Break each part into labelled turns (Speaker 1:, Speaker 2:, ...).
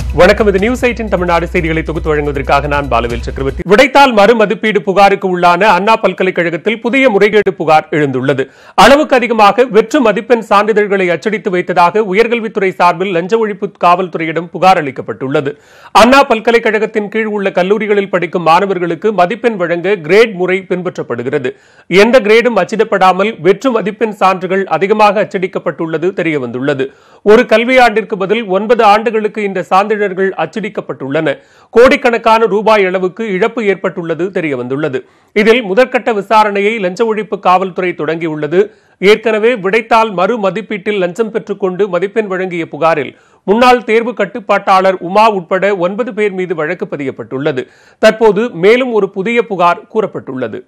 Speaker 1: வணக்கம். இது நியூஸ் 18 தமிழ்நாடு செய்திகளை தொகுத்து வழங்குவதற்காக நான் பாலவேல் சக்கரவர்த்தி. விடைத்தாள் மறுமதிப்பீடு புகாருக்கு உள்ளான அண்ணா பல்கலைக்கழகத்தில் புதிய முறைகேடு புகார் எழுந்துள்ளது. அளவுக்கு அதிகமாக வெற்று மதிப்பெண் சான்றிதழ்களை அச்சடித்து வைத்ததாக உயர்கல்வித்துறை சார்பில் லஞ்ச ஒழிப்பு காவல்துறையிடம் புகார் அளிக்கப்பட்டுள்ளது. அண்ணா பல்கலைக்கழகத்தின் கீழ் உள்ள கல்லூரிகளில் படிக்கும் மாணவர்களுக்கு மதிப்பெண் வழங்க கிரேட் முறை பின்பற்றப்படுகிறது. எந்த கிரேடும் அச்சிடப்படாமல் வெற்று மதிப்பெண் சான்றுகள் அதிகமாக அச்சடிக்கப்பட்டுள்ளது தெரியவந்துள்ளது. ஒரு கல்வியாண்டிற்கு பதில் 9 ஆண்டுகளுக்கு இந்த சான்றிதழ் அச்சடிக்கப்பட்டுள்ளன. கோடிக்கணக்கான ரூபாய் அளவுக்கு இழப்பு ஏற்பட்டுள்ளது தெரியவந்துள்ளது. இதில் முதற்கட்ட விசாரணையை லஞ்ச ஒழிப்பு காவல்துறை தொடங்கியுள்ளது. ஏற்கனவே விடைத்தாள் மறு மதிப்பீட்டில் லஞ்சம் பெற்றுக்கொண்டு மதிப்பெண் வழங்கிய புகாரில் முன்னாள் தேர்வு கட்டுப்பாட்டாளர் உமா உட்பட 9 பேர் மீது வழக்கு பதியப்பட்டுள்ளது. தற்போது மேலும் ஒரு புதிய புகார் கூறப்பட்டுள்ளது.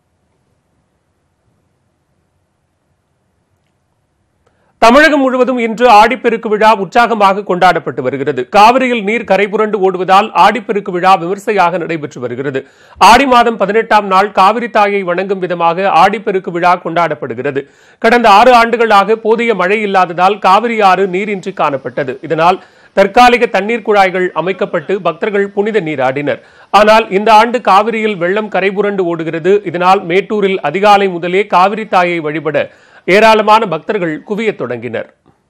Speaker 1: தமிழகம் முழுவதும் இன்று ஆடிப்பெருக்கு விழா உற்சாகமாக கொண்டாடப்பட்டு வருகிறது. காவிரியில் நீர் கரைபுரண்டு ஓடுவதால் ஆடிப்பெருக்கு விழா விமர்சையாக நடைபெற்று வருகிறது. ஆடி மாதம் 18ஆம் நாள் காவிரி தாயை வணங்கும் விதமாக ஆடிப்பெருக்கு விழா கொண்டாடப்படுகிறது. கடந்த 6 ஆண்டுகளாக போதிய மழை இல்லாததால் காவிரி ஆறு நீரின்றி காணப்பட்டது. இதனால் தற்காலிக தண்ணீர் குழாய்கள் அமைக்கப்பட்டு பக்தர்கள் புனித நீராடினர். ஆனால் இந்த ஆண்டு காவிரியில் வெள்ளம் கரைபுரண்டு ஓடுகிறது. இதனால் மேட்டூரில் அதிகாலை முதலே காவிரி தாயை வழிபட ஏராளமான பக்தர்கள் குவிய தொடங்கினர்.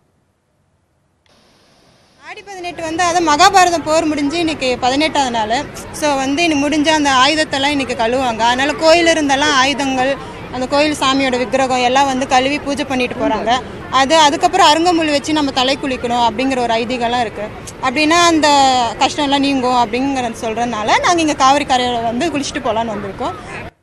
Speaker 2: ஆடி 18 அது மகாபாரதம் போர் முடிஞ்சு இன்னைக்கு 18ஆவது நாள். ஸோ இன்னைக்கு முடிஞ்ச அந்த ஆயுதத்தெல்லாம் இன்னைக்கு கழுவுவாங்க. அதனால கோயில் இருந்தெல்லாம் ஆயுதங்கள், அந்த கோயில் சாமியோட விக்கிரகம் எல்லாம் கழுவி பூஜை பண்ணிட்டு போறாங்க. அதுக்கப்புறம் அருங்கமொழி வச்சு நம்ம தலை குளிக்கணும் அப்படிங்கிற ஒரு ஐதீகம்லாம் இருக்கு. அப்படின்னா அந்த கஷ்டம்லாம் நீங்கும் அப்படிங்கிற சொல்றதுனால நாங்கள் இங்கே காவிரி கரையில் குளிச்சுட்டு போகலான்னு வந்திருக்கோம்.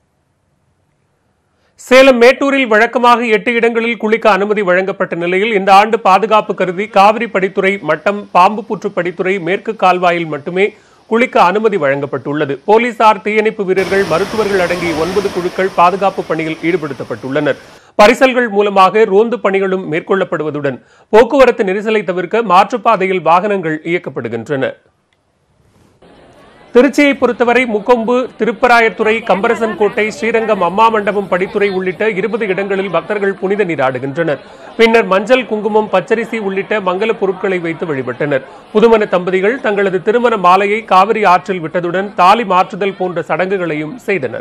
Speaker 1: சேலம் மேட்டூரில் வழக்கமாக 8 இடங்களில் குளிக்க அனுமதி வழங்கப்பட்ட நிலையில் இந்த ஆண்டு பாதுகாப்பு கருதி காவிரி படித்துறை மட்டம் பாம்பு புற்று படித்துறை மேற்கு கால்வாயில் மட்டுமே குளிக்க அனுமதி வழங்கப்பட்டுள்ளது. போலீசார், தீயணைப்பு வீரர்கள், மருத்துவர்கள் அடங்கிய 9 குழுக்கள் பாதுகாப்பு பணியில் ஈடுபடுத்தப்பட்டுள்ளனர். பரிசல்கள் மூலமாக ரோந்து பணிகளும் மேற்கொள்ளப்படுவதுடன் போக்குவரத்து நெரிசலை தவிர்க்க மாற்றுப்பாதையில் வாகனங்கள் இயக்கப்படுகின்றன. திருச்சியை பொறுத்தவரை முக்கொம்பு, திருப்பராயத்துறை, கம்பரசன் கோட்டை, ஸ்ரீரங்கம் அம்மா மண்டபம் படித்துறை உள்ளிட்ட 20 இடங்களில் பக்தர்கள் புனித நீராடுகின்றனர். பின்னர் மஞ்சள், குங்குமம், பச்சரிசி உள்ளிட்ட மங்கல பொருட்களை வைத்து வழிபட்டனர். புதுமண தம்பதிகள் தங்களது திருமண மாலையை காவிரி ஆற்றில் விட்டதுடன் தாலி மாற்றுதல் போன்ற சடங்குகளையும் செய்தனர்.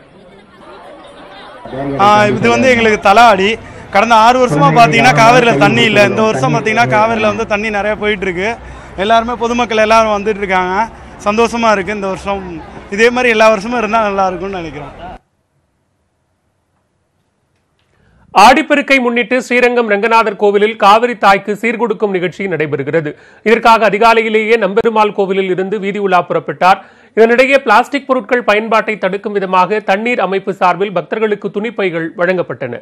Speaker 3: இது எங்களுக்கு தலாடி கடந்த 6 வருஷமா பாத்தீங்கன்னா காவிரியில் தண்ணி இல்லை. இந்த வருஷம் பாத்தீங்கன்னா காவிரியில் தண்ணி நிறைய போயிட்டு இருக்கு. எல்லாருமே பொதுமக்கள் எல்லாரும் வந்துட்டு இருக்காங்க. சந்தோஷமா இருக்கு. இந்த வருஷம் இதே மாதிரி எல்லா வருஷமும் இருந்தா நல்லா இருக்கும்னு நினைக்கிறோம்.
Speaker 1: ஆடிப்பெருக்கை முன்னிட்டு ஸ்ரீரங்கம் ரங்கநாதர் கோவிலில் காவிரி தாய்க்கு சீர்கொடுக்கும் நிகழ்ச்சி நடைபெறுகிறது. இதற்காக அதிகாலையிலேயே நம்பெருமாள் கோவிலில் இருந்து வீதி உலா புறப்பட்டார். இதனிடையே பிளாஸ்டிக் பொருட்கள் பயன்பாட்டை தடுக்கும் விதமாக தண்ணீர் அமைப்பு சார்பில் பக்தர்களுக்கு துணிப்பைகள் வழங்கப்பட்டன.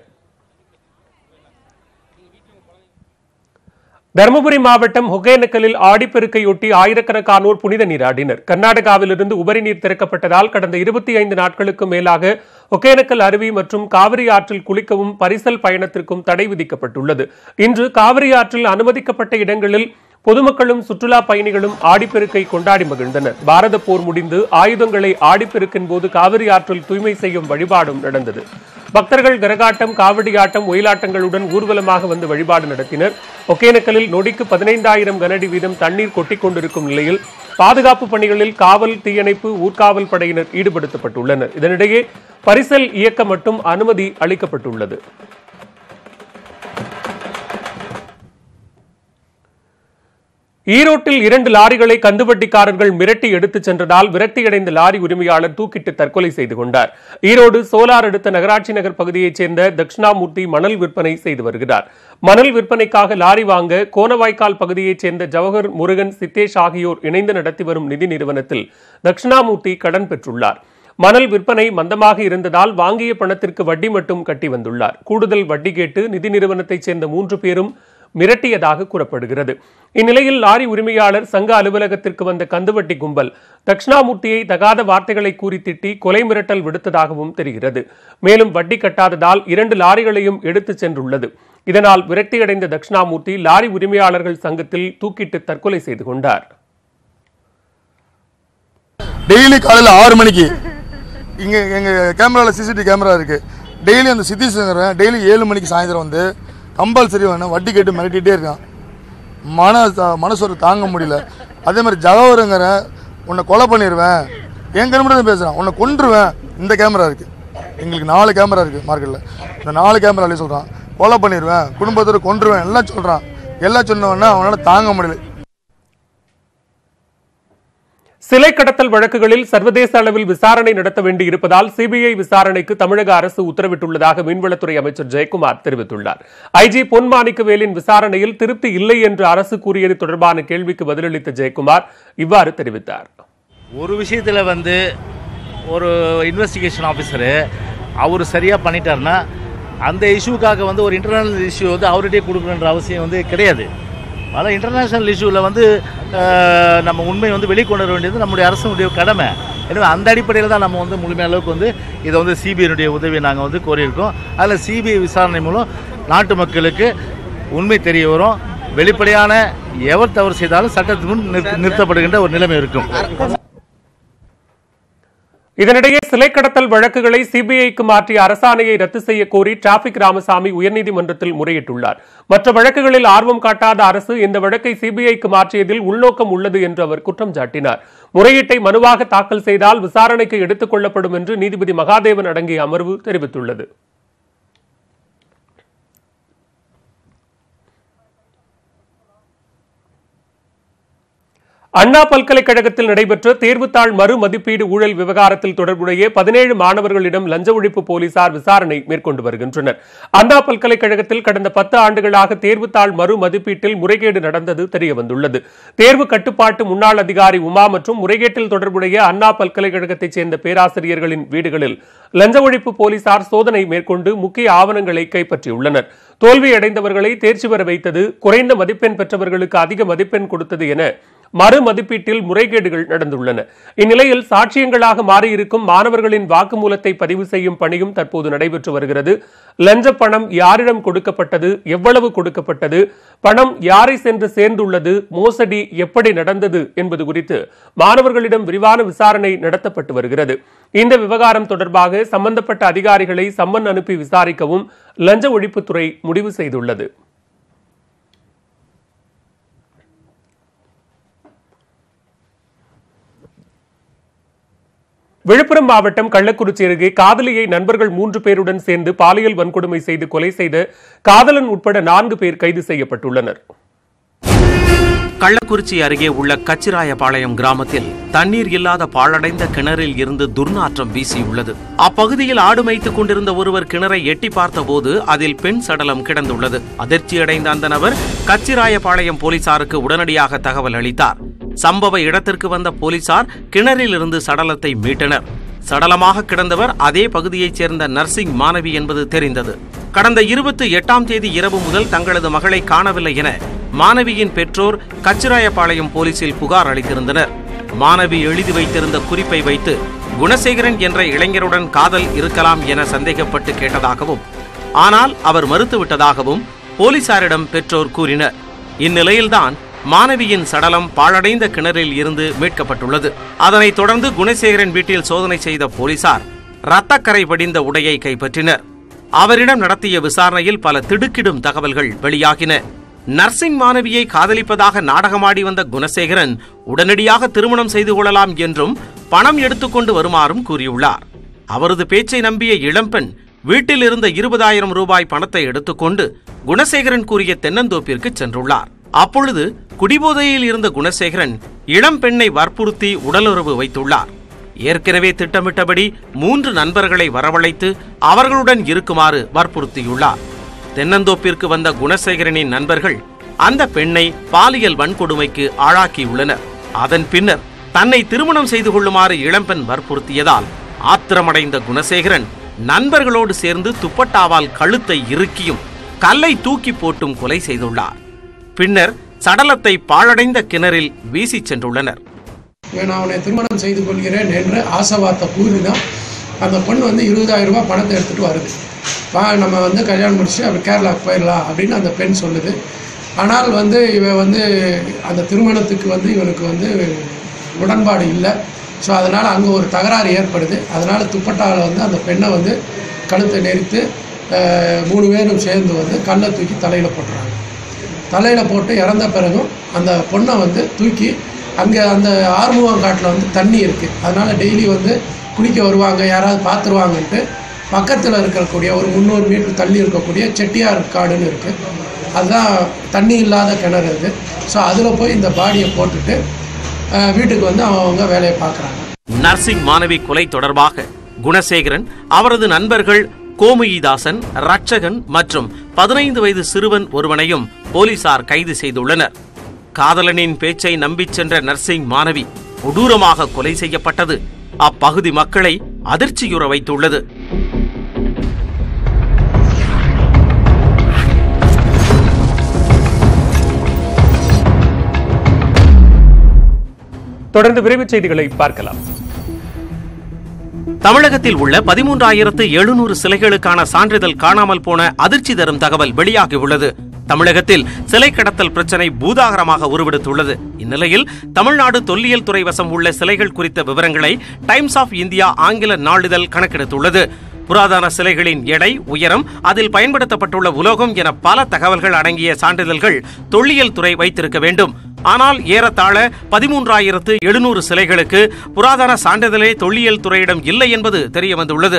Speaker 1: தருமபுரி மாவட்டம் ஒகேனக்கலில் ஆடிப்பெருக்கையொட்டி ஆயிரக்கணக்கானோர் புனித நீராடினர். கர்நாடகாவிலிருந்து உபரி நீர் திறக்கப்பட்டதால் கடந்த 25 நாட்களுக்கு மேலாக ஒகேனக்கல் அருவி மற்றும் காவிரி ஆற்றில் குளிக்கவும் பரிசல் பயணத்திற்கும் தடை விதிக்கப்பட்டுள்ளது. இன்று காவிரி ஆற்றில் அனுமதிக்கப்பட்ட இடங்களில் பொதுமக்களும் சுற்றுலா பயணிகளும் ஆடிப்பெருக்கை கொண்டாடி மகிழ்ந்தனர். பாரத போர் முடிந்து ஆயுதங்களை ஆடிப்பெருக்கின் போது காவிரி ஆற்றில் தூய்மை செய்யும் வழிபாடும் நடந்தது. பக்தர்கள் கரகாட்டம், காவடி ஆட்டம், ஒயிலாட்டங்களுடன் ஊர்வலமாக வழிபாடு நடத்தினர். ஒகேனக்கலில் நொடிக்கு 15,000 கனஅடி வீதம் தண்ணீர் கொட்டிக் கொண்டிருக்கும் நிலையில் பாதுகாப்பு பணிகளில் காவல், தீயணைப்பு, ஊர்காவல் படையினர் ஈடுபடுத்தப்பட்டுள்ளனர். இதனிடையே பரிசல் இயக்க மட்டும் அனுமதி அளிக்கப்பட்டுள்ளது. ஈரோட்டில் 2 லாரிகளை கந்துவட்டிக்காரர்கள் மிரட்டி எடுத்துச் சென்றதால் விரக்தியடைந்த லாரி உரிமையாளர் தூக்கிட்டு தற்கொலை செய்து கொண்டார். ஈரோடு சோலார் அடுத்த நகராட்சி நகர் பகுதியைச் சேர்ந்த தட்சிணாமூர்த்தி மணல் விற்பனை செய்து வருகிறார். மணல் விற்பனைக்காக லாரி வாங்க கோனவாய்க்கால் பகுதியைச் சேர்ந்த ஜவஹர், முருகன், சித்தேஷ் ஆகியோர் இணைந்து நடத்தி வரும் நிதி நிறுவனத்தில் தட்சிணாமூர்த்தி கடன் பெற்றுள்ளார். மணல் விற்பனை மந்தமாக இருந்ததால் வாங்கிய பணத்திற்கு வட்டி மட்டும் கட்டி வந்துள்ளார். கூடுதல் வட்டி கேட்டு நிதி நிறுவனத்தைச் சேர்ந்த 3 பேரும் மிரட்டியதாக கூறப்படுகிறது. இந்நிலையில் லாரி உரிமையாளர் சங்க அலுவலகத்திற்கு வந்த கந்துவட்டி கும்பல் தட்சிணாமூர்த்தியை தகாத வார்த்தைகளை கூறி திட்டி கொலை மிரட்டல் விடுத்ததாகவும் தெரிகிறது. மேலும் வட்டி கட்டாததால் 2 லாரிகளையும் எடுத்துச் சென்றுள்ளது. இதனால் விரக்தியடைந்த தட்சிணாமூர்த்தி லாரி உரிமையாளர்கள் சங்கத்தில் தூக்கிட்டு தற்கொலை செய்து கொண்டார்.
Speaker 4: டெய்லி காலையில் 6 மணிக்கு இங்கே எங்கள் கேமராவில் சிசிடிவி கேமரா இருக்குது. டெய்லி அந்த சித்தீஸ்வரன் டெய்லி 7 மணிக்கு சாயந்தரம் கம்பல்சரி வேணும் வட்டி கேட்டு மிரட்டிகிட்டே இருக்கான். மனசோரை தாங்க முடியல. அதே மாதிரி ஜகவருங்கிற உன்னை கொலை பண்ணிடுவேன், என் கிலோமீட்டர் தான் பேசுகிறான், உன்னை கொன்றுவேன். இந்த கேமரா இருக்குது, எங்களுக்கு 4 கேமரா இருக்குது மார்க்கெட்டில். இந்த 4 கேமராலேயே சொல்கிறான் கொலை பண்ணிடுவேன், குடும்பத்தோடு கொன்றுவேன் எல்லாம் சொல்கிறான். எல்லாம் சொன்னவொன்னே அவனால் தாங்க முடியல.
Speaker 1: சிலை கடத்தல் வழக்குகளில் சர்வதேச அளவில் விசாரணை நடத்த வேண்டியிருப்பதால் சிபிஐ விசாரணைக்கு தமிழக அரசு உத்தரவிட்டுள்ளதாக மீன்வளத்துறை அமைச்சர் ஜெயக்குமார் தெரிவித்துள்ளார். ஐஜி பொன் மாணிக்கவேலின் விசாரணையில் திருப்தி இல்லை என்று அரசு கூறியது தொடர்பான கேள்விக்கு பதிலளித்த ஜெயக்குமார் இவ்வாறு தெரிவித்தார்.
Speaker 5: ஒரு விஷயத்தில் ஒரு இன்வெஸ்டிகேஷன் ஆஃபீஸரு அவர் சரியாக பண்ணிட்டாருன்னா அந்த இஷ்யூக்காக ஒரு இன்டர்னல் இஷ்யூ அவர்கிட்டே கொடுக்கணுன்ற அவசியம் கிடையாது. அதனால் இன்டர்நேஷ்னல் இஷ்யூவில் நம்ம உண்மை வெளிக்கொண்டு வர வேண்டியது நம்முடைய அரசுடைய கடமை. எனவே அந்த அடிப்படையில் தான் நம்ம முழுமையான அளவுக்கு இதை சிபிஐனுடைய உதவியை நாங்கள் கோரியிருக்கோம். அதில் சிபிஐ விசாரணை மூலம் நாட்டு மக்களுக்கு உண்மை தெரிய வரும். வெளிப்படையான எவர் தவறு செய்தாலும் சட்டத்தின் முன் நிறுத்தப்படுகின்ற ஒரு நிலைமை இருக்கும்.
Speaker 1: இதனிடையே சிலை கடத்தல் வழக்குகளை சிபிஐக்கு மாற்றிய அரசாணையை ரத்து செய்ய கோரி டிராபிக் ராமசாமி உயர்நீதிமன்றத்தில் முறையிட்டுள்ளார். மற்ற வழக்குகளில் ஆர்வம் காட்டாத அரசு இந்த வழக்கை சிபிஐக்கு மாற்றியதில் உள்நோக்கம் உள்ளது என்று அவர் குற்றம் சாட்டினார். முறையீட்டை மனுவாக தாக்கல் செய்தால் விசாரணைக்கு எடுத்துக் கொள்ளப்படும் என்று நீதிபதி மகாதேவன் அடங்கிய அமர்வு தெரிவித்துள்ளது. அண்ணா பல்கலைக்கழகத்தில் நடைபெற்ற தேர்வுத்தாள் மறுமதிப்பீடு ஊழல் விவகாரத்தில் தொடர்புடைய 17 மாணவர்களிடம் லஞ்ச ஒழிப்பு போலீசார் விசாரணை மேற்கொண்டு வருகின்றனர். அண்ணா பல்கலைக்கழகத்தில் கடந்த 10 ஆண்டுகளாக தேர்வுத்தாள் மறுமதிப்பீட்டில் முறைகேடு நடந்தது தெரியவந்துள்ளது. தேர்வு கட்டுப்பாட்டு முன்னாள் அதிகாரி உமா மற்றும் முறைகேட்டில் தொடர்புடைய அண்ணா பல்கலைக்கழகத்தைச் சேர்ந்த பேராசிரியர்களின் வீடுகளில் லஞ்ச ஒழிப்பு போலீசார் சோதனை மேற்கொண்டு முக்கிய ஆவணங்களை கைப்பற்றியுள்ளனர். தோல்வியடைந்தவர்களை தேர்ச்சி பெற வைத்தது, குறைந்த மதிப்பெண் பெற்றவர்களுக்கு அதிக மதிப்பெண் கொடுத்தது என மறுமதிப்பீட்டில் முறைகேடுகள் நடந்துள்ளன. இந்நிலையில் சாட்சியங்களாக மாறியிருக்கும் மாணவர்களின் வாக்குமூலத்தை பதிவு செய்யும் பணியும் தற்போது நடைபெற்று வருகிறது. லஞ்ச பணம் யாரிடம் கொடுக்கப்பட்டது, எவ்வளவு கொடுக்கப்பட்டது, பணம் யாரை சென்று சேர்ந்துள்ளது, மோசடி எப்படி நடந்தது என்பது குறித்து மாணவர்களிடம் விரிவான விசாரணை நடத்தப்பட்டு வருகிறது. இந்த விவகாரம் தொடர்பாக சம்பந்தப்பட்ட அதிகாரிகளை சம்மன் அனுப்பி விசாரிக்கவும் லஞ்ச ஒழிப்புத்துறை முடிவு செய்துள்ளது. விழுப்புரம் மாவட்டம் கள்ளக்குறிச்சி அருகே காதலியை நண்பர்கள் 3 பேருடன் சேர்ந்து பாலியல் வன்கொடுமை செய்து கொலை செய்த காதலன் உட்பட 4 பேர் கைது செய்யப்பட்டுள்ளனர்.
Speaker 6: கள்ளக்குறிச்சி அருகே உள்ள கச்சிராயபாளையம் கிராமத்தில் தண்ணீர் இல்லாத பாழடைந்த கிணறில் இருந்து துர்நாற்றம் வீசியுள்ளது. அப்பகுதியில் ஆடு மேய்த்துக் கொண்டிருந்த ஒருவர் கிணறை எட்டி பார்த்தபோது அதில் பெண் சடலம் கிடந்துள்ளது. அதிர்ச்சியடைந்த அந்த நபர் கச்சிராயபாளையம் போலீசாருக்கு உடனடியாக தகவல் அளித்தார். சம்பவ இடத்திற்கு வந்த போலீசார் கிணறில் இருந்து சடலத்தை மீட்டனர். சடலமாக கிடந்தவர் அதே பகுதியைச் சேர்ந்த நர்சிங் மாணவி என்பது தெரிந்தது. கடந்த 28ஆம் தேதி இரவு முதல் தங்களது மகளை காணவில்லை என மாணவியின் பெற்றோர் கச்சிராயபாளையம் போலீசில் புகார் அளித்திருந்தனர். மாணவி எழுதி வைத்திருந்த குறிப்பை வைத்து குணசேகரன் என்ற இளைஞருடன் காதல் இருக்கலாம் என சந்தேகப்பட்டு கேட்டதாகவும், ஆனால் அவர் மறுத்துவிட்டதாகவும் போலீசாரிடம் பெற்றோர் கூறினர். இந்நிலையில்தான் மாணவியின் சடலம் பாழடைந்த கிணறில் இருந்து மீட்கப்பட்டுள்ளது. அதனைத் தொடர்ந்து குணசேகரன் வீட்டில் சோதனை செய்த போலீசார் இரத்தக்கரை படிந்த உடையை கைப்பற்றினர். அவரிடம் நடத்திய விசாரணையில் பல திடுக்கிடும் தகவல்கள் வெளியாகின. நர்சிங் மாணவியை காதலிப்பதாக நாடகமாடி வந்த குணசேகரன் உடனடியாக திருமணம் செய்து கொள்ளலாம் என்றும் பணம் எடுத்துக்கொண்டு வருமாறும் கூறியுள்ளார். அவரது பேச்சை நம்பிய இளம்பெண் வீட்டில் இருந்த 20,000 ரூபாய் பணத்தை எடுத்துக்கொண்டு குணசேகரன் கூறிய தென்னந்தோப்பிற்கு சென்றுள்ளார். அப்பொழுது குடிபோதையில் இருந்த குணசேகரன் இளம்பெண்ணை வற்புறுத்தி உடலுறவு வைத்துள்ளார். ஏற்கனவே திட்டமிட்டபடி 3 நண்பர்களை வரவழைத்து அவர்களுடன் இருக்குமாறு வற்புறுத்தியுள்ளார். தென்னந்தோப்பிற்கு வந்த குணசேகரனின் நண்பர்கள் அந்த பெண்ணை பாலியல் வன்கொடுமைக்கு ஆளாக்கியுள்ளனர். அதன் பின்னர் தன்னை திருமணம் செய்து கொள்ளுமாறு இளம்பெண் வற்புறுத்தியதால் ஆத்திரமடைந்த குணசேகரன் நண்பர்களோடு சேர்ந்து துப்பட்டாவால் கழுத்தை இறுக்கியும் கல்லை தூக்கி போட்டும் கொலை செய்துள்ளார். பின்னர் சடலத்தை பாழடைந்த கிணறில் வீசி சென்றுள்ளனர்.
Speaker 7: நான் அவனை திருமணம் செய்து கொள்கிறேன் என்று ஆசைவார்த்தை கூறிதான் அந்த பொண்ணு 20,000 ரூபாய் பணத்தை எடுத்துகிட்டு வருது. நம்ம கல்யாணம் முடிச்சு அப்படி கேரளாவுக்கு போயிடலாம் அப்படின்னு அந்த பெண் சொல்லுது. ஆனால் இவன் அந்த திருமணத்துக்கு இவனுக்கு உடன்பாடு இல்லை. ஸோ அதனால் அங்கே ஒரு தகராறு ஏற்படுது. அதனால் துப்பட்டாவில் அந்த பெண்ணை கழுத்தை நெரித்து 3 பேரும் சேர்ந்து கல்லை தூக்கி தலையில் போட்டுறாங்க. தலையில் போட்டு இறந்த பிறகும் அந்த பொண்ணை தூக்கி அங்கே அந்த ஆறுமுகங்காட்டில் வந்து தண்ணி இருக்குது, அதனால் டெய்லி வந்து குளிக்க வருவாங்க, யாராவது பார்த்துருவாங்கன்ட்டு பக்கத்தில் இருக்கக்கூடிய ஒரு 300 மீட்டர் தள்ளி இருக்கக்கூடிய செட்டியார் காடுன்னு இருக்குது, அதுதான் தண்ணி இல்லாத கிணறு அது. ஸோ அதில் போய் இந்த பாடியை போட்டுட்டு வீட்டுக்கு வந்து அவங்க வேலையை பார்க்குறாங்க.
Speaker 6: நர்சிங் மாணவி கொலை தொடர்பாக குணசேகரன், அவரது நண்பர்கள் கோமுயிதாசன், ரட்சகன் மற்றும் 15 வயது சிறுவன் ஒருவனையும் போலீசார் கைது செய்துள்ளனர். காதலனின் பேச்சை நம்பிச் சென்ற நர்சிங் மாணவி கொடூரமாக கொலை செய்யப்பட்டது அப்பகுதி மக்களை அதிர்ச்சியுற வைத்துள்ளது.
Speaker 1: தொடர்ந்து விரைவுச் செய்திகளை பார்க்கலாம்.
Speaker 6: தமிழகத்தில் உள்ள 13,700 சிலைகளுக்கான சான்றிதழ் காணாமல் போன அதிர்ச்சி தரும் தகவல் வெளியாகியுள்ளது. தமிழகத்தில் சிலை கடத்தல் பிரச்சினை பூதாகரமாக உருவெடுத்துள்ளது. இந்நிலையில் தமிழ்நாடு தொல்லியல் துறை வசம் உள்ள சிலைகள் குறித்த விவரங்களை டைம்ஸ் ஆஃப் இந்தியா ஆங்கில நாளிதழ் கணக்கெடுத்துள்ளது. புராதன சிலைகளின் எடை, உயரம், அதில் பயன்படுத்தப்பட்டுள்ள உலோகம் என பல தகவல்கள் அடங்கிய சான்றிதழ்கள் தொல்லியல் துறை வைத்திருக்க வேண்டும். ஆனால் ஏறத்தாழ 13,700 சிலைகளுக்கு புராதன சான்றிதழே தொல்லியல் துறையிடம் இல்லை என்பது தெரியவந்துள்ளது.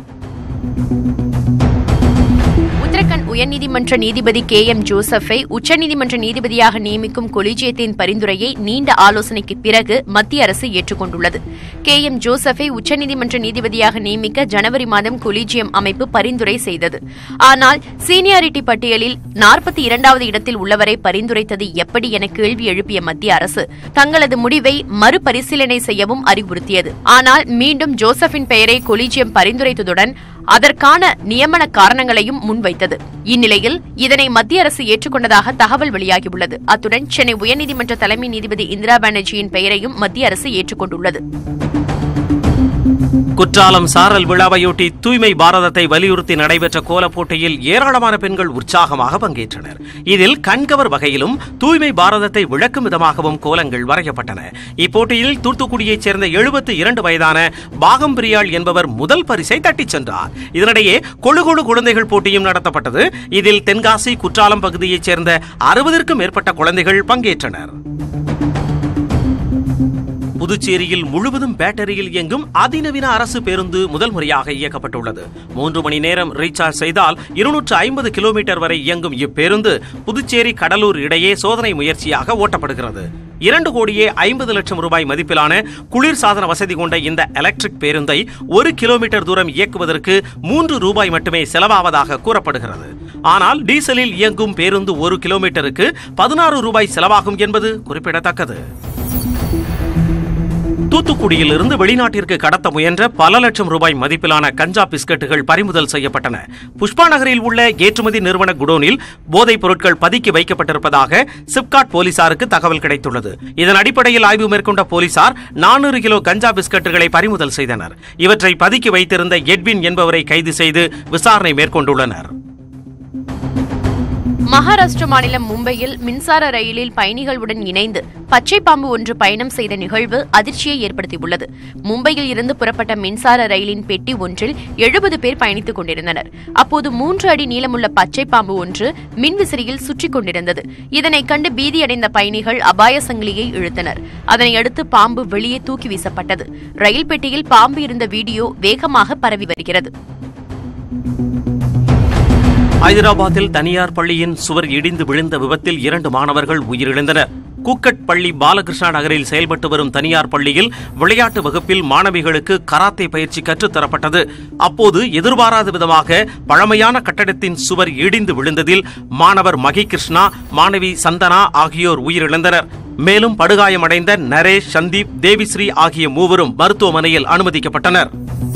Speaker 8: உத்தரகண்ட் உயர்நீதிமன்ற நீதிபதி KM ஜோசப்பை உச்சநீதிமன்ற நீதிபதியாக நியமிக்கும் கொலிஜியத்தின் பரிந்துரையை நீண்ட ஆலோசனைக்கு பிறகு மத்திய அரசு ஏற்றுக்கொண்டுள்ளது. KM ஜோசப்பை உச்சநீதிமன்ற நீதிபதியாக நியமிக்க ஜனவரி மாதம் கொலிஜியம் அமைப்பு பரிந்துரை செய்தது. ஆனால் சீனியாரிட்டி பட்டியலில் 42வது இடத்தில் உள்ளவரை பரிந்துரைத்தது எப்படி என கேள்வி எழுப்பிய மத்திய அரசு தங்களது முடிவை மறுபரிசீலனை செய்யவும் அறிவுறுத்தியது. ஆனால் மீண்டும் ஜோசப்பின் பெயரை கொலிஜியம் பரிந்துரைத்ததுடன் அதற்கான நியமன காரணங்களையும் முன்வைத்தது. இந்நிலையில் இதனை மத்திய அரசு ஏற்றுக்கொண்டதாக தகவல் வெளியாகியுள்ளது. அத்துடன் சென்னை உயர்நீதிமன்ற தலைமை நீதிபதி இந்திரா பானர்ஜியின் பெயரையும் மத்திய அரசு ஏற்றுக்கொண்டுள்ளது.
Speaker 6: குற்றாலம் சாரல் விழாவையொட்டி தூய்மை பாரதத்தை வலியுறுத்தி நடைபெற்ற கோலப் போட்டியில் ஏராளமான பெண்கள் உற்சாகமாக பங்கேற்றனர். இதில் கண்கவர் வகையிலும் தூய்மை பாரதத்தை விளக்கும் விதமாகவும் கோலங்கள் வரையப்பட்டன. இப்போட்டியில் தூத்துக்குடியைச் சேர்ந்த 72 வயதான பாகம் பிரியாள் என்பவர் முதல் பரிசை தட்டிச் சென்றார். இதனிடையே கொழு கொழு குழந்தைகள் போட்டியும் நடத்தப்பட்டது. இதில் தென்காசி, குற்றாலம் பகுதியைச் சேர்ந்த 60க்கும் மேற்பட்ட குழந்தைகள் பங்கேற்றனர். புதுச்சேரியில் முழுவதும் பேட்டரியில் இயங்கும் அதிநவீன அரசு பேருந்து முதல் முறையாக இயக்கப்பட்டுள்ளது. 3 மணி நேரம் ரீசார்ஜ் செய்தால் 250 கிலோமீட்டர் வரை இயங்கும் இப்பேருந்து புதுச்சேரி கடலூர் இடையே சோதனை முயற்சியாக ஓட்டப்படுகிறது. 2,50,00,000 ரூபாய் மதிப்பிலான குளிர்சாதன வசதி கொண்ட இந்த எலக்ட்ரிக் பேருந்தை 1 கிலோமீட்டர் தூரம் இயக்குவதற்கு 3 ரூபாய் மட்டுமே செலவாவதாக கூறப்படுகிறது. ஆனால் டீசலில் இயங்கும் பேருந்து 1 கிலோமீட்டருக்கு 16 ரூபாய் செலவாகும் என்பது குறிப்பிடத்தக்கது. தூத்துக்குடியிலிருந்து வெளிநாட்டிற்கு கடத்த முயன்ற பல லட்சம் ரூபாய் மதிப்பிலான கஞ்சா பிஸ்கட்டுகள் பறிமுதல் செய்யப்பட்டன. புஷ்பா நகரில் உள்ள ஏற்றுமதி நிறுவன குடோனில் போதைப் பொருட்கள் பதுக்கி வைக்கப்பட்டிருப்பதாக சிப்காட் போலீசாருக்கு தகவல் கிடைத்துள்ளது. இதன் அடிப்படையில் ஆய்வு மேற்கொண்ட போலீசார் 400 கிலோ கஞ்சா பிஸ்கட்டுகளை பறிமுதல் செய்தனர். இவற்றை பதுக்கி வைத்திருந்த எட்வின் என்பவரை கைது செய்து விசாரணை மேற்கொண்டுள்ளனர்.
Speaker 8: மகாராஷ்டிர மாநிலம் மும்பையில் மின்சார ரயிலில் பயணிகளுடன் இணைந்து பச்சை பாம்பு ஒன்று பயணம் செய்த நிகழ்வு அதிர்ச்சியை ஏற்படுத்தியுள்ளது. மும்பையில் இருந்து புறப்பட்ட மின்சார ரயிலின் பெட்டி ஒன்றில் 70 பேர் பயணித்துக் கொண்டிருந்தனர். அப்போது 3 அடி நீளமுள்ள பச்சை பாம்பு ஒன்று மின்விசிறியில் சுற்றிக் கொண்டிருந்தது. இதனை கண்டு பீதியடைந்த பயணிகள் அபாய சங்கிலியை இழுத்தனர். அதனையடுத்து பாம்பு வெளியே தூக்கி வீசப்பட்டது. ரயில் பெட்டியில் பாம்பு இருந்த வீடியோ வேகமாக பரவி வருகிறது.
Speaker 6: ஐதராபாத்தில் தனியார் பள்ளியின் சுவர் இடிந்து விழுந்த விபத்தில் 2 மாணவர்கள் உயிரிழந்தனர். கூக்கட் பள்ளி பாலகிருஷ்ணா நகரில் செயல்பட்டு வரும் தனியார் பள்ளியில் விளையாட்டு வகுப்பில் மாணவிகளுக்கு கராத்தே பயிற்சி கற்றுத்தரப்பட்டது. அப்போது எதிர்பாராத விதமாக பழமையான கட்டடத்தின் சுவர் இடிந்து விழுந்ததில் மாணவர் மகி கிருஷ்ணா, மாணவி சந்தனா ஆகியோர் உயிரிழந்தனர். மேலும் படுகாயமடைந்த நரேஷ், சந்தீப், தேவிஸ்ரீ ஆகிய மூவரும் மருத்துவமனையில் அனுமதிக்கப்பட்டனர்.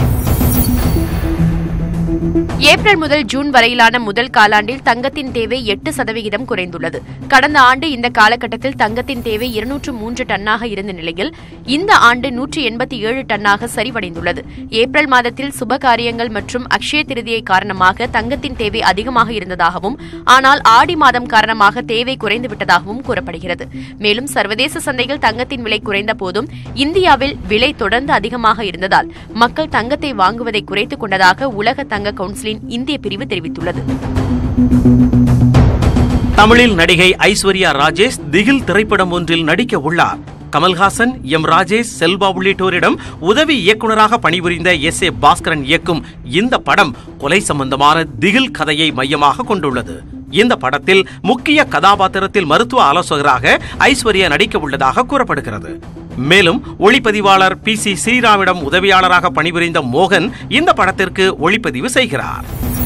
Speaker 8: ஏப்ரல் முதல் ஜூன் வரையிலான முதல் காலாண்டில் தங்கத்தின் தேவை 8% குறைந்துள்ளது. கடந்த ஆண்டு இந்த காலகட்டத்தில் தங்கத்தின் தேவை 203 டன்னாக இருந்த நிலையில் இந்த ஆண்டு 187 டன்னாக சரிவடைந்துள்ளது. ஏப்ரல் மாதத்தில் சுபகாரியங்கள் மற்றும் அக்ஷய திருதியை காரணமாக தங்கத்தின் தேவை அதிகமாக இருந்ததாகவும், ஆனால் ஆடி மாதம் காரணமாக தேவை குறைந்துவிட்டதாகவும் கூறப்படுகிறது. மேலும் சர்வதேச சந்தையில் தங்கத்தின் விலை குறைந்த போதும் இந்தியாவில் விலை தொடர்ந்து அதிகமாக இருந்ததால் மக்கள் தங்கத்தை வாங்குவதை குறைத்துக் கொண்டதாக உலக தங்க கவுன்சிலின் இந்திய பிரிவு தெரிவித்துள்ளது.
Speaker 6: தமிழில் நடிகை ஐஸ்வர்யா ராஜேஷ் திகில் திரைப்படம் ஒன்றில் நடிக்க உள்ளார். கமல்ஹாசன், எம் ராஜேஷ், செல்வா உள்ளிட்டோரிடம் உதவி இயக்குநராக பணிபுரிந்த SA பாஸ்கரன் இயக்கும் இந்த படம் கொலை சம்பந்தமான திகில் கதையை மையமாக கொண்டுள்ளது. இந்த படத்தில் முக்கிய கதாபாத்திரத்தில் மருத்துவ ஆலோசகராக ஐஸ்வர்யா நடிக்க உள்ளதாக கூறப்படுகிறது. மேலும் ஒளிப்பதிவாளர் PC ஸ்ரீராமிடம் உதவியாளராக பணிபுரிந்த மோகன் இந்த படத்திற்கு ஒளிப்பதிவு செய்கிறார்.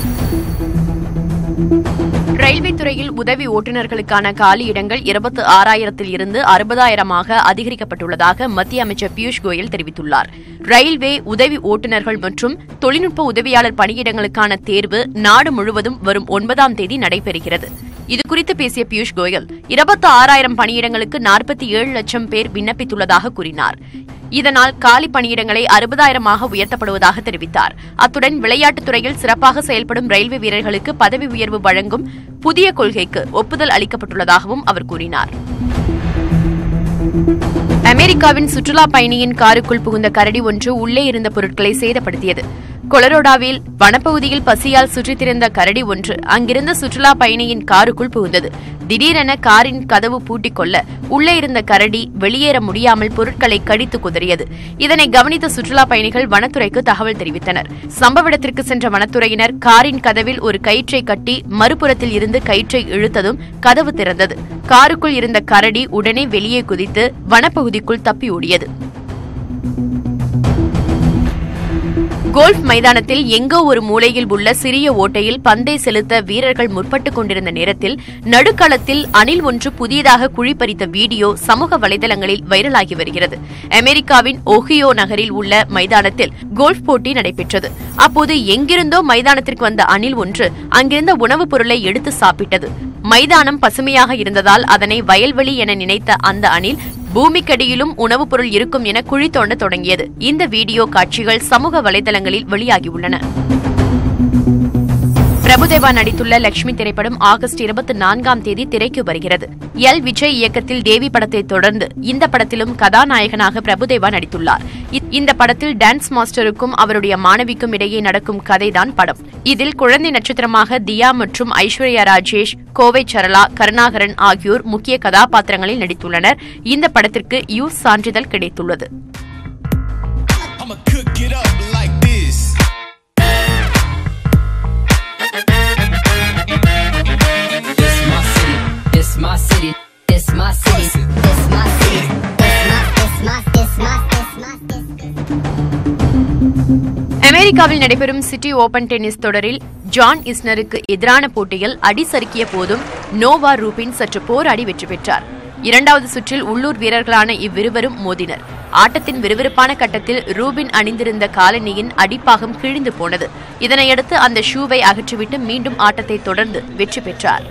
Speaker 8: ரயில்வே துறையில் உதவி ஓட்டுநர்களுக்கான காலி இடங்கள் 26,000 இருந்து 60,000 அதிகரிக்கப்பட்டுள்ளதாக மத்திய அமைச்சர் பியூஷ் கோயல் தெரிவித்துள்ளார். ரயில்வே உதவி ஓட்டுநர்கள் மற்றும் தொழில்நுட்ப உதவியாளர் பணியிடங்களுக்கான தேர்வு நாடு முழுவதும் வரும் 9ஆம் தேதி நடைபெறுகிறது. இதுகுறித்து பேசிய பியூஷ் கோயல் 26,000 பணியிடங்களுக்கு 47 லட்சம் பேர் விண்ணப்பித்துள்ளதாக கூறினார். இதனால் காலி பணியிடங்களை 60,000 உயர்த்தப்படுவதாக தெரிவித்தார். அத்துடன் விளையாட்டுத் துறையில் சிறப்பாக செயல்படும் ரயில்வே வீரர்களுக்கு பதவி உயர்வு வழங்கும் புதிய கொள்கைக்கு ஒப்புதல் அளிக்கப்பட்டுள்ளதாகவும் அவர் கூறினார். அமெரிக்காவின் சுற்றுலா பயணியின் காருக்குள் புகுந்த கரடி ஒன்று உள்ளே இருந்த பொருட்களை சேதப்படுத்தியது. கொலரோடாவில் வனப்பகுதியில் பசியால் சுற்றித் திரிந்த கரடி ஒன்று அங்கிருந்த சுற்றுலா பயணியின் காருக்குள் புகுந்தது. திடீரென காரின் கதவு பூட்டிக் கொள்ள உள்ளே இருந்த கரடி வெளியேற முடியாமல் பொருட்களை கடித்து குதறியது. இதனை கவனித்த சுற்றுலா பயணிகள் வனத்துறைக்கு தகவல் தெரிவித்தனர். சம்பவ இடத்திற்கு சென்ற வனத்துறையினர் காரின் கதவில் ஒரு கயிற்றை கட்டி மறுபுறத்தில் இருந்து கயிற்றை இழுத்ததும் கதவு திறந்தது. காருக்குள் இருந்த கரடி உடனே வெளியே குதித்து வனப்பகுதிக்குள் தப்பி ஓடியது. கோல்ஃப் மைதானத்தில் எங்கோ ஒரு மூலையில் உள்ள சிறிய ஓட்டையில் பந்தை செலுத்த வீரர்கள் முற்பட்டுக் கொண்டிருந்த நேரத்தில் நடுக்களத்தில் அணில் ஒன்று புதியதாக குழிப்பறித்த வீடியோ சமூக வலைதளங்களில் வைரலாகி வருகிறது. அமெரிக்காவின் ஓஹியோ நகரில் உள்ள மைதானத்தில் கோல்ஃப் போட்டி நடைபெற்றது. அப்போது எங்கிருந்தோ மைதானத்திற்கு வந்த அணில் ஒன்று அங்கிருந்த உணவுப் பொருளை எடுத்து சாப்பிட்டது. மைதானம் பசுமையாக இருந்ததால் அதனை வயல்வெளி என நினைத்த அந்த அணில் பூமிக்கடியிலும் உணவுப் பொருள் இருக்கும் என குழி தோண்ட தொடங்கியது. இந்த வீடியோ காட்சிகள் சமூக வலைதளங்களில் வெளியாகியுள்ளன. பிரபுதேவா நடித்துள்ள லட்சுமி திரைப்படம் ஆகஸ்ட் 24ஆம் தேதி திரைக்கு வருகிறது. விஜய் இயக்கத்தில் தேவி படத்தை தொடர்ந்து இந்த படத்திலும் கதாநாயகனாக பிரபுதேவா நடித்துள்ளார். இந்த படத்தில் டான்ஸ் மாஸ்டருக்கும் அவருடைய மாணவிக்கும் இடையே நடக்கும் கதைதான் படம். இதில் குழந்தை நட்சத்திரமாக தியா மற்றும் ஐஸ்வர்யா ராஜேஷ், கோவை சரளா, கருணாகரன் ஆகியோர் முக்கிய கதாபாத்திரங்களில் நடித்துள்ளனர். இந்த படத்திற்கு யூஸ் சான்றிதழ் கிடைத்துள்ளது. அமெரிக்காவில் நடைபெறும் சிட்டி ஓபன் டென்னிஸ் தொடரில் ஜான் இஸ்னருக்கு எதிரான போட்டியில் அடி சறுக்கிய போதும் நோவா ரூபின் சற்று போராடி வெற்றி பெற்றார். 2வது சுற்றில் உள்ளூர் வீரர்களான இவ்விருவரும் மோதினர். ஆட்டத்தின் விறுவிறுப்பான கட்டத்தில் ரூபின் அணிந்திருந்த காலணியின் அடிப்பாகம் கிழிந்து போனது. இதனையடுத்து அந்த ஷூவை அகற்றிவிட்டு மீண்டும் ஆட்டத்தை தொடர்ந்து வெற்றி பெற்றார்.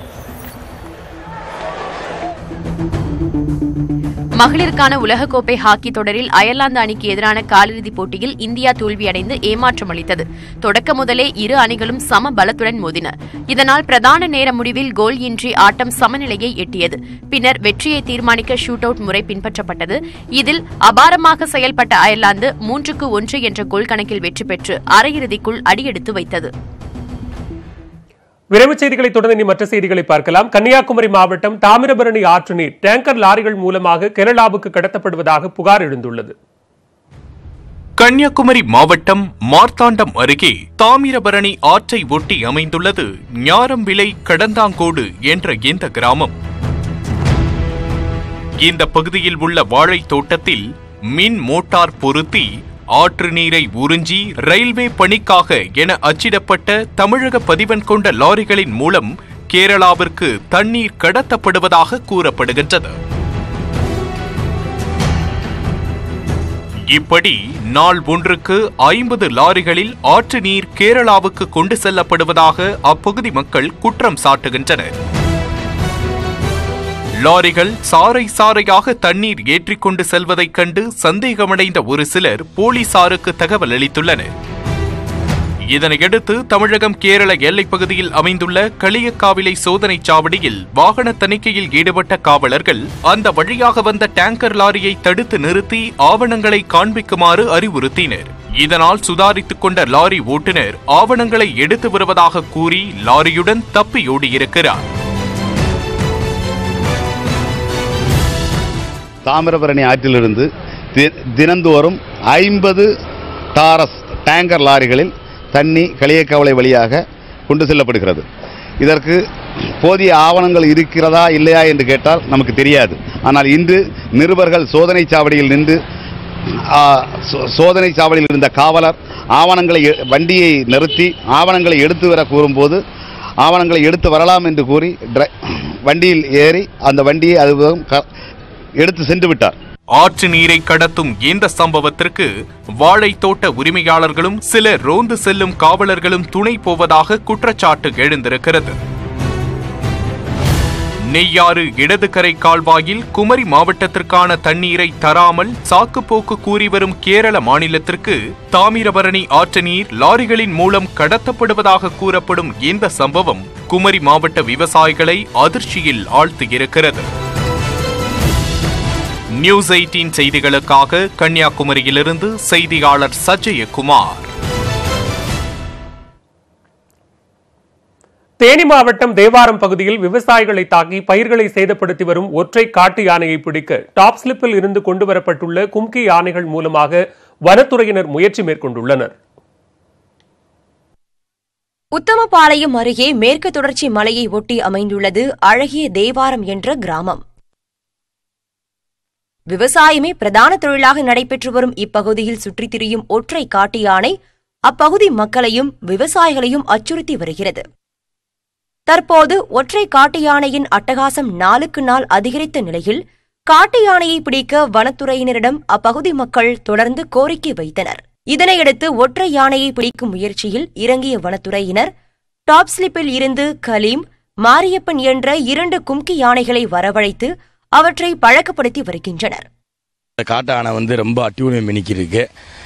Speaker 8: மகளிருக்கான உலகக்கோப்பை ஹாக்கி தொடரில் அயர்லாந்து அணிக்கு எதிரான காலிறுதிப் போட்டியில் இந்தியா தோல்வியடைந்து ஏமாற்றம் அளித்தது. தொடக்க முதலே இரு அணிகளும் சம பலத்துடன் மோதின. இதனால் பிரதான நேர முடிவில் கோல் இன்றி ஆட்டம் சமநிலையை எட்டியது. பின்னர் வெற்றியை தீர்மானிக்க ஷூட் அவுட் முறை பின்பற்றப்பட்டது. இதில் அபாரமாக செயல்பட்ட அயர்லாந்து 3-1 என்ற கோல் கணக்கில் வெற்றி பெற்று அரையிறுதிக்குள் அடியெடுத்து வைத்தது.
Speaker 1: விரைவுச் செய்திகளை தொடர்ந்து இனி மற்ற செய்திகளை பார்க்கலாம். கன்னியாகுமரி மாவட்டம் தாமிரபரணி ஆற்று நீர் டேங்கர் லாரிகள் மூலமாக கேரளாவுக்கு கடத்தப்படுவதாக புகார் எழுந்துள்ளது.
Speaker 9: கன்னியாகுமரி மாவட்டம் மார்த்தாண்டம் அருகே தாமிரபரணி ஆற்றை ஒட்டி அமைந்துள்ளது ஞாரம்பிளை கடந்தாங்கோடு என்ற இந்த கிராமம். இந்த பகுதியில் உள்ள வாழை தோட்டத்தில் மின் மோட்டார் பொருத்தி ஆற்று நீரை உறிஞ்சி ரயில்வே பணிக்காக என அச்சிடப்பட்ட தமிழக பதிவெண் கொண்ட லாரிகளின் மூலம் கேரளாவிற்கு தண்ணீர் கடத்தப்படுவதாக கூறப்படுகின்றது. இப்படி நாள் ஒன்றுக்கு 50 லாரிகளில் ஆற்று நீர் கேரளாவுக்கு கொண்டு செல்லப்படுவதாக அப்பகுதி மக்கள் குற்றம் சாட்டுகின்றனர். லாரிகள் சாறை சாறையாக தண்ணீர் ஏற்றிக்கொண்டு செல்வதைக் கண்டு சந்தேகமடைந்த ஒரு சிலர் போலீசாருக்கு தகவல் அளித்துள்ளனர். இதனையடுத்து தமிழகம் கேரள எல்லைப் பகுதியில் அமைந்துள்ள களியக்காவிளை சோதனைச் சாவடியில் வாகன தணிக்கையில் ஈடுபட்ட காவலர்கள் அந்த வழியாக வந்த டேங்கர் லாரியை தடுத்து நிறுத்தி ஆவணங்களை காண்பிக்குமாறு அறிவுறுத்தினர். இதனால் சுதாரித்துக் கொண்ட லாரி ஓட்டுநர் ஆவணங்களை எடுத்து வருவதாக கூறி லாரியுடன் தப்பியோடியிருக்கிறார்.
Speaker 10: தாமிரபரணி ஆற்றிலிருந்து தினந்தோறும் 50 டாரஸ் டேங்கர் லாரிகளில் தண்ணி களியக்காவலை வழியாக கொண்டு செல்லப்படுகிறது. இதற்கு போதிய ஆவணங்கள் இருக்கிறதா இல்லையா என்று கேட்டால் நமக்கு தெரியாது. ஆனால் இன்று நிருபர்கள் சோதனை சாவடியில் நின்று சோதனை சாவடியில் இருந்த காவலர் வண்டியை நிறுத்தி ஆவணங்களை எடுத்து வர கூறும்போது ஆவணங்களை எடுத்து வரலாம் என்று கூறி வண்டியில் ஏறி அந்த வண்டியை எடுத்து சென்று விட்டார்.
Speaker 9: ஆற்று நீரை கடத்தும் இந்த சம்பவத்திற்கு வாழைத்தோட்ட உரிமையாளர்களும் சில ரோந்து செல்லும் காவலர்களும் துணை போவதாக குற்றச்சாட்டு எழுந்திருக்கிறது. நெய்யாறு இடதுகரை கால்வாயில் குமரி மாவட்டத்திற்கான தண்ணீரை தராமல் சாக்குப்போக்கு கூறி வரும் கேரள மாநிலத்திற்கு தாமிரபரணி ஆற்று நீர் லாரிகளின் மூலம் கடத்தப்படுவதாக கூறப்படும் இந்த சம்பவம் குமரி மாவட்ட விவசாயிகளை அதிர்ச்சியில் ஆழ்த்தியிருக்கிறது. நியூஸ் 18 செய்திகளுக்காக கன்னியாகுமரியிலிருந்து செய்தியாளர் சஜயகுமார்.
Speaker 1: தேனி மாவட்டம் தேவாரம் பகுதியில் விவசாயிகளை தாக்கி பயிர்களை சேதப்படுத்தி வரும் ஒற்றை காட்டு யானையை பிடிக்க டாப் ஸ்லிப்பில் இருந்து கொண்டுவரப்பட்டுள்ள கும்கி யானைகள் மூலமாக வனத்துறையினர் முயற்சி மேற்கொண்டுள்ளனர்.
Speaker 11: உத்தமபாளையம் அருகே மேற்கு தொடர்ச்சி மலையை ஒட்டி அமைந்துள்ளது அழகிய தேவாரம் என்ற கிராமம். விவசாயமே பிரதான தொழிலாக நடைபெற்று வரும் இப்பகுதியில் சுற்றித் திரியும் ஒற்றை காட்டு யானை அப்பகுதி மக்களையும் விவசாயிகளையும் அச்சுறுத்தி வருகிறது. தற்போது ஒற்றை காட்டு யானையின் அட்டகாசம் நாளுக்கு நாள் அதிகரித்த நிலையில் காட்டு யானையை பிடிக்க வனத்துறையினரிடம் அப்பகுதி மக்கள் தொடர்ந்து கோரிக்கை வைத்தனர். இதனையடுத்து ஒற்றை யானையை பிடிக்கும் முயற்சியில் இறங்கிய வனத்துறையினர் டாப் ஸ்லிப்பில் இருந்து கலீம், மாரியப்பன் என்ற 2 கும்கி யானைகளை வரவழைத்து அவற்றை பழக்கப்படுத்தி வருகின்றனர்.
Speaker 12: காட்டு யானை ரொம்ப அட்டூழியம் பண்ணிக்கிருக்கு.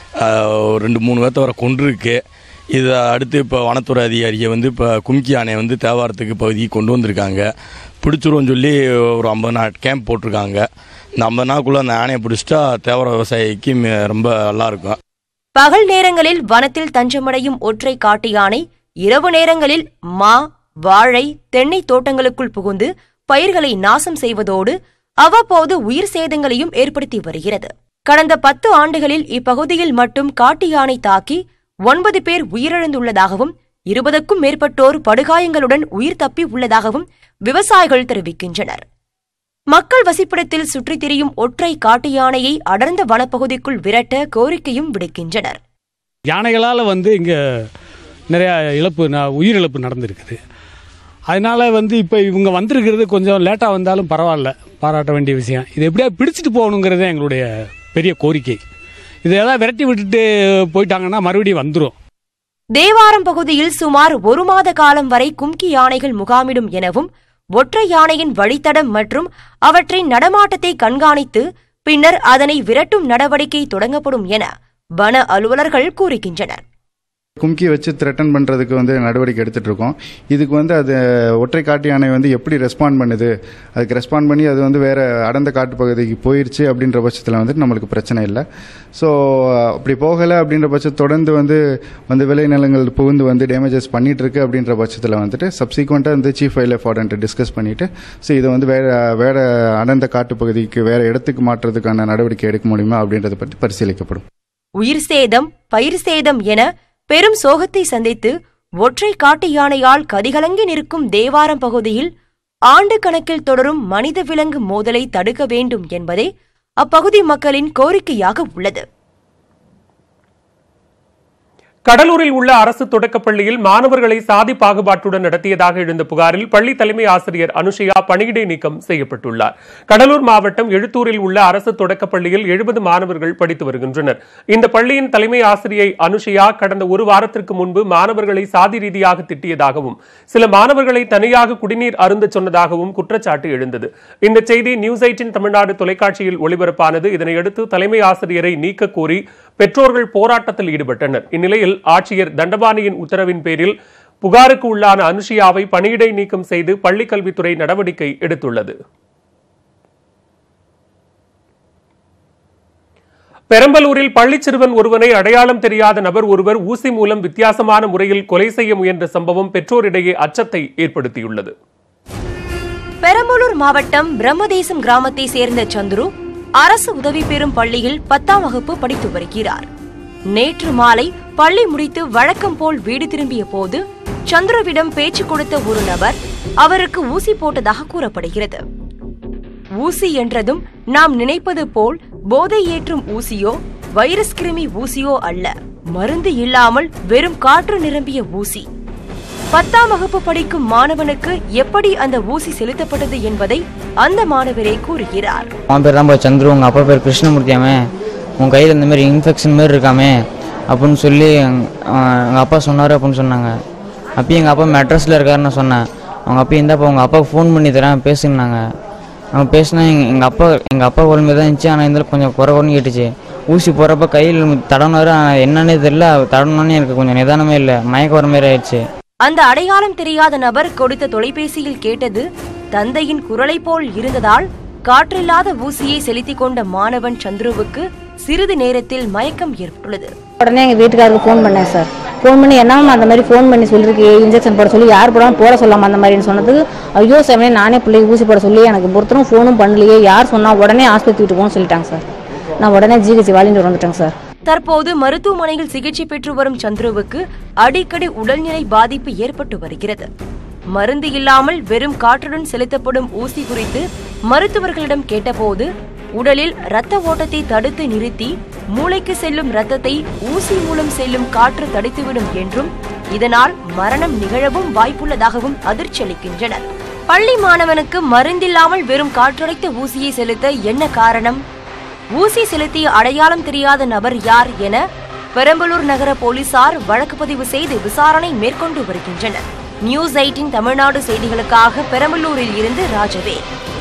Speaker 12: 2-3 பேர்த்த வர கொண்டிருக்கு. இதை அடுத்து இப்போ வனத்துறை அதிகாரியை இப்போ கும்கி யானையை தேவாரத்துக்கு பகுதிக்கு கொண்டு வந்திருக்காங்க. பிடிச்சிருவோன்னு சொல்லி ஒரு 50 நாள் கேம்ப் போட்டிருக்காங்க. இந்த 50 நாளுக்குள்ள அந்த யானையை பிடிச்சிட்டா தேவார விவசாயிக்கு ரொம்ப நல்லா இருக்கும்.
Speaker 11: பகல் நேரங்களில் வனத்தில் தஞ்சமடையும் ஒற்றை காட்டு யானை இரவு நேரங்களில் மா, வாழை, தென்னை தோட்டங்களுக்குள் புகுந்து பயிர்களை நாசம் செய்வதோடு அவ்வப்போது உயிர் சேதங்களையும் ஏற்படுத்தி வருகிறது. கடந்த 10 ஆண்டுகளில் இப்பகுதியில் மட்டும் காட்டு யானை தாக்கி 9 பேர் உயிரிழந்துள்ளதாகவும் 20க்கும் மேற்பட்டோர் படுகாயங்களுடன் உயிர் தப்பி உள்ளதாகவும் விவசாயிகள் தெரிவிக்கின்றனர். மக்கள் வசிப்பிடத்தில் சுற்றித் திரியும் ஒற்றை காட்டு யானையை அடர்ந்த வனப்பகுதிக்குள் விரட்ட கோரிக்கையும் விடுக்கின்றனர்.
Speaker 13: யானைகளால் இங்க நிறைய உயிரிழப்பு நடந்திருக்குது. அதனால இப்போ இவங்க வந்திருக்கிறது கொஞ்சம் லேட்டாக வந்தாலும் பரவாயில்ல, பாராட்ட வேண்டிய விஷயம். இது எப்படியா பிடிச்சிட்டு போகணுங்கிறது எங்களுடைய பெரிய கோரிக்கை. இதெல்லாம் விரட்டி விட்டுட்டு போயிட்டாங்கன்னா மறுபடியும் வந்துடும்.
Speaker 11: தேவாரம் பகுதியில் சுமார் 1 மாத காலம் வரை கும்கி யானைகள் முகாமிடும் எனவும் ஒற்றை யானையின் வழித்தடம் மற்றும் அவற்றின் நடமாட்டத்தை கண்காணித்து பின்னர் அதனை விரட்டும் நடவடிக்கை தொடங்கப்படும் என வன அலுவலர்கள் கூறுகின்றனர்.
Speaker 14: கும்கி வச்சு த்ரெட்டன் பண்ணுறதுக்கு நடவடிக்கை எடுத்துகிட்டு இருக்கோம். இதுக்கு அது ஒற்றை காட்டு யானை எப்படி ரெஸ்பாண்ட் பண்ணுது, அதுக்கு ரெஸ்பாண்ட் பண்ணி அது வேறு அடர்ந்த காட்டு பகுதிக்கு போயிடுச்சு அப்படின்ற பட்சத்தில் நம்மளுக்கு பிரச்சனை இல்லை. ஸோ அப்படி போகலை அப்படின்ற பட்சத்தை தொடர்ந்து விளைநிலங்கள் புகுந்து டேமேஜஸ் பண்ணிகிட்ருக்கு அப்படின்ற பட்சத்தில் சப்சீக்வெண்ட்டாக சீஃப் வைல்ட் வார்டன்ட்டு டிஸ்கஸ் பண்ணிவிட்டு ஸோ இதை வேறு அடர்ந்த காட்டு பகுதிக்கு வேறு இடத்துக்கு மாற்றுறதுக்கான நடவடிக்கை எடுக்க முடியுமா அப்படின்றத பற்றி பரிசீலிக்கப்படும்.
Speaker 11: உயிர் சேதம், பயிர் சேதம் என பெரும் சோகத்தை சந்தித்து ஒற்றை காட்டு யானையால் கதிகலங்கி நிற்கும் தேவாரம் பகுதியில் ஆண்டு கணக்கில் தொடரும் மனித விலங்கு மோதலை தடுக்க வேண்டும் என்பதே அப்பகுதி மக்களின் கோரிக்கையாக உள்ளது.
Speaker 1: கடலூரில் உள்ள அரசு தொடக்கப்பள்ளியில் மாணவர்களை சாதி பாகுபாட்டுடன் நடத்தியதாக எழுந்த புகாரில் பள்ளி தலைமை ஆசிரியர் அனுஷியா பணியிடை நீக்கம் செய்யப்பட்டுள்ளார். கடலூர் மாவட்டம் எழுத்தூரில் உள்ள அரசு தொடக்கப்பள்ளியில் 70 மாணவர்கள் படித்து வருகின்றனர். இந்த பள்ளியின் தலைமை ஆசிரியை அனுஷியா கடந்த 1 வாரத்திற்கு முன்பு மாணவர்களை சாதி ரீதியாக திட்டியதாகவும் சில மாணவர்களை தனியாக குடிநீர் அருந்த சொன்னதாகவும் குற்றச்சாட்டு எழுந்தது. இந்த செய்தி நியூஸ் 18 தமிழ்நாடு தொலைக்காட்சியில் ஒளிபரப்பானது. இதனையடுத்து தலைமை ஆசிரியரை நீக்க கோரி பெற்றோர்கள் போராட்டத்தில் ஈடுபட்டனர். இந்நிலையில் ஆட்சியர் தண்டபாணியின் உத்தரவின் பேரில் புகாருக்கு உள்ளான அனுஷியாவை பணியிடை நீக்கம் செய்து பள்ளிக்கல்வித்துறை நடவடிக்கை எடுத்துள்ளது. பெரம்பலூரில் பள்ளி சிறுவன் ஒருவனை அடையாளம் தெரியாத நபர் ஒருவர் ஊசி மூலம் வித்தியாசமான முறையில் கொலை செய்ய முயன்ற சம்பவம் பெற்றோரிடையே அச்சத்தை ஏற்படுத்தியுள்ளது.
Speaker 11: பெரம்பலூர் மாவட்டம் பிரம்மதேசம் கிராமத்தை சேர்ந்த சந்துரு அரசு உதவி பெறும் பள்ளியில் 10ஆம் வகுப்பு படித்து வருகிறார். நேற்று மாலை பள்ளி முடித்து வழக்கம் போல் வீடு திரும்பிய போது சந்துருவிடம் பேச்சு கொடுத்த ஒரு நபர் அவருக்கு ஊசி போட்டதாக கூறப்படுகிறது. ஊசி என்றதும் நாம் நினைப்பது போல் போதை ஏற்றும் ஊசியோ வைரஸ் கிருமி ஊசியோ அல்ல, மருந்து இல்லாமல் வெறும் காற்று நிரம்பிய ஊசி. 10ஆம் வகுப்பு படிக்கும் மாணவனுக்கு எப்படி அந்த ஊசி செலுத்தப்பட்டது என்பதை அந்த மாணவரே கூறுகிறார்.
Speaker 15: அவன் பேர் தான் சந்துரு, உங்க அப்பா பேர் கிருஷ்ணமூர்த்தியாமே, உன் கையில் இந்த மாதிரி இன்ஃபெக்ஷன் மாதிரி இருக்காமே அப்படின்னு சொல்லி எங்கள் அப்பா சொன்னார் அப்படின்னு சொன்னாங்க. அப்பயும் எங்கள் அப்பா மெட்ரஸில் இருக்காருன்னு சொன்னேன். அவங்க அப்பா இருந்தால் உங்கள் அப்பாவுக்கு ஃபோன் பண்ணி தரேன் பேசுனாங்க. அவங்க பேசினா எங்கள் அப்பா உடம்பு தான் இருந்துச்சு. ஆனால் இருந்தாலும் கொஞ்சம் குறைன்னு கேட்டுச்சு. ஊசி போகிறப்ப கையில் தடனாரு, என்னன்னே தெரியல, தடனோன்னு எனக்கு கொஞ்சம் நிதானமே இல்லை, மயக்க வர மாதிரி ஆயிடுச்சு.
Speaker 11: அந்த அடையாளம் தெரியாத நபர் கொடுத்த தொலைபேசியில் கேட்டது தந்தையின் குரலை போல் இருந்ததால் காற்றில்லாத ஊசியை செலுத்திக் கொண்ட மாணவன் சந்துருவுக்கு சிறிது நேரத்தில் மயக்கம் ஏற்பட்டுள்ளது.
Speaker 16: உடனே எங்கள் வீட்டுக்காரருக்கு ஃபோன் பண்ணேன் சார். ஃபோன் பண்ணி என்னம்மா அந்த மாதிரி ஃபோன் பண்ணி சொல்லிருக்கு, இன்ஜெக்ஷன் போட சொல்லி, யார் போடாமல் போட சொல்லாமா அந்த மாதிரின்னு சொன்னதுக்கு, ஐயோ சாமி நானே பிள்ளைக்கு ஊசி போட சொல்லி எனக்கு ஒருத்தரும் ஃபோனும் பண்ணலையே, யார் சொன்னால் உடனே ஆஸ்பத்திரி விட்டு போகணும்னு சொல்லிட்டாங்க சார். நான் உடனே ஜிஹெச் வாலிண்டு வந்துட்டேங்க சார்.
Speaker 11: தற்போது மருத்துவமனையில் சிகிச்சை பெற்று வரும் சந்துருவுக்கு அடிக்கடி உடல்நிலை பாதிப்பு ஏற்பட்டு வருகிறது. மருந்து இல்லாமல் வெறும் காற்றுடன் செலுத்தப்படும் ஊசி குறித்து மருத்துவர்களிடம் கேட்டபோது உடலில் இரத்த ஓட்டத்தை தடுத்து நிறுத்தி மூளைக்கு செல்லும் இரத்தத்தை ஊசி மூலம் செல்லும் காற்று தடுத்துவிடும் என்றும் இதனால் மரணம் நிகழவும் வாய்ப்புள்ளதாகவும் அதிர்ச்சி அளிக்கின்றனர். பள்ளி மாணவனுக்கு மருந்தில்லாமல் வெறும் காற்றடைத்த ஊசியை செலுத்த என்ன காரணம்? ஊசி செலுத்திய அடையாளம் தெரியாத நபர் யார் என பெரம்பலூர் நகர போலீசார் வழக்கு பதிவு செய்து விசாரணை மேற்கொண்டு வருகின்றனர். நியூஸ் 18 தமிழ்நாடு செய்திகளுக்காக பெரம்பலூரில் இருந்து ராஜவே.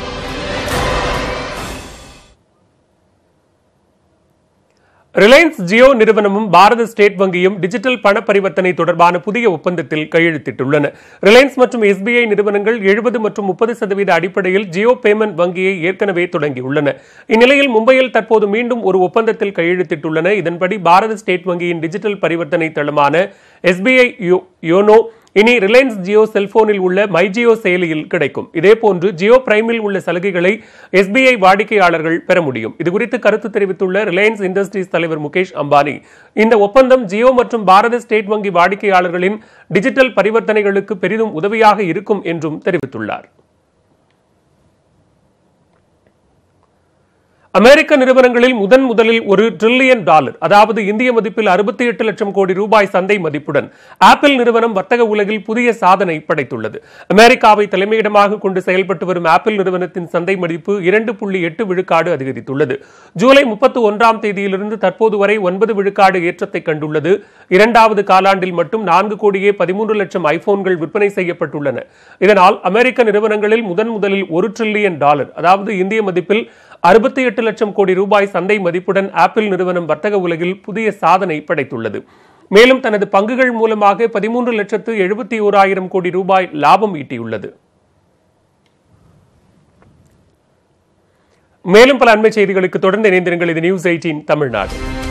Speaker 1: ரிலையன்ஸ் ஜியோ நிறுவனமும் பாரத ஸ்டேட் வங்கியும் டிஜிட்டல் பண பரிவர்த்தனை தொடர்பான புதிய ஒப்பந்தத்தில் கையெழுத்திட்டுள்ளன. ரிலையன்ஸ் மற்றும் SBI நிறுவனங்கள் 70 மற்றும் 30% அடிப்படையில் ஜியோ பேமெண்ட் வங்கியை ஏற்கனவே தொடங்கியுள்ளன. இந்நிலையில் மும்பையில் தற்போது மீண்டும் ஒரு ஒப்பந்தத்தில் கையெழுத்திட்டுள்ளன. இதன்படி பாரத ஸ்டேட் வங்கியின் டிஜிட்டல் பரிவர்த்தனை தளமான SBI யோனோ இனி ரிலையன்ஸ் ஜியோ செல்போனில் உள்ள மை ஜியோ செயலியில் கிடைக்கும். இதேபோன்று ஜியோ பிரைமில் உள்ள சலுகைகளை SBI வாடிக்கையாளர்கள் பெற முடியும். இதுகுறித்து கருத்து தெரிவித்துள்ள ரிலையன்ஸ் இண்டஸ்ட்ரீஸ் தலைவர் முகேஷ் அம்பானி, இந்த ஒப்பந்தம் ஜியோ மற்றும் பாரத ஸ்டேட் வங்கி வாடிக்கையாளர்களின் டிஜிட்டல் பரிவர்த்தனைகளுக்கு பெரிதும் உதவியாக இருக்கும் என்றும் தெரிவித்துள்ளார். அமெரிக்க நிறுவனங்களில் முதலில் $1 டிரில்லியன், அதாவது இந்திய மதிப்பில் 68 லட்சம் கோடி ரூபாய் சந்தை மதிப்புடன் ஆப்பிள் நிறுவனம் வர்த்தக உலகில் புதிய சாதனை படைத்துள்ளது. அமெரிக்காவை தலைமையிடமாக கொண்டு செயல்பட்டு வரும் ஆப்பிள் நிறுவனத்தின் சந்தை மதிப்பு 2.8 விழுக்காடு அதிகரித்துள்ளது. ஜூலை 31ஆம் தேதியிலிருந்து தற்போது வரை 9 விழுக்காடு ஏற்றத்தை கண்டுள்ளது. இரண்டாவது காலாண்டில் மட்டும் 4.13 லட்சம் ஐபோன்கள் விற்பனை செய்யப்பட்டுள்ளன. இதனால் அமெரிக்க நிறுவனங்களில் முதலில் $1 டிரில்லியன், அதாவது இந்திய மதிப்பில் 68 லட்சம் கோடி ரூபாய் சந்தை மதிப்புடன் ஆப்பிள் நிறுவனம் வர்த்தக உலகில் புதிய சாதனை படைத்துள்ளது. மேலும் தனது பங்குகள் மூலமாக 13,71,000 கோடி ரூபாய் லாபம் ஈட்டியுள்ளது. மேலும் பல அண்மை செய்திகளுக்கு தொடர்ந்து இணைந்திருங்கள். இது நியூஸ் 18 தமிழ்நாடு.